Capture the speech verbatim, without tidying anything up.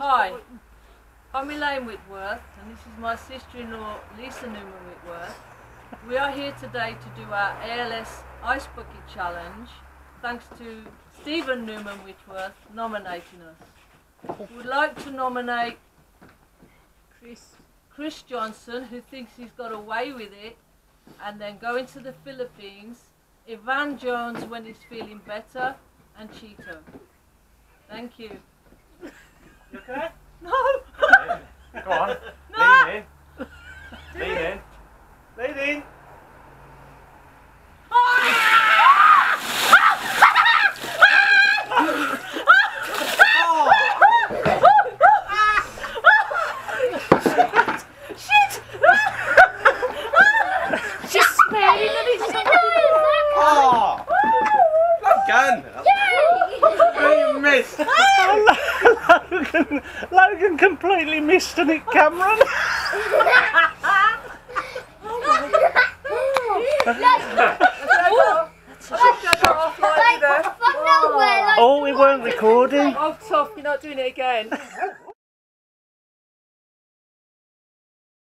Hi, I'm Elaine Whitworth and this is my sister-in-law Lisa Newman-Whitworth. We are here today to do our A L S Ice Bucket Challenge thanks to Stephen Newman-Whitworth nominating us. We would like to nominate Chris. Chris Johnson, who thinks he's got away with it, and then going to the Philippines, Ivan Jones when he's feeling better, and Cheeto. Thank you. You okay? No! Go on. No! Lean in. Lean in. Lean in. Shit! She's sparing and it's Oh! Logan! You missed! Logan, Logan completely missed on it, Cameron. Oh, we weren't recording. Oh, tough, you're not doing it again.